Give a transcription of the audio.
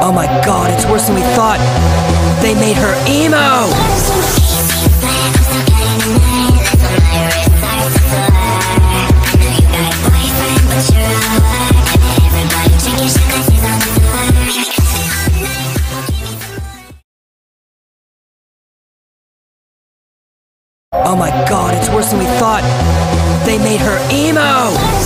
Oh my god, it's worse than we thought. They made her emo! Oh my god, it's worse than we thought. They made her emo!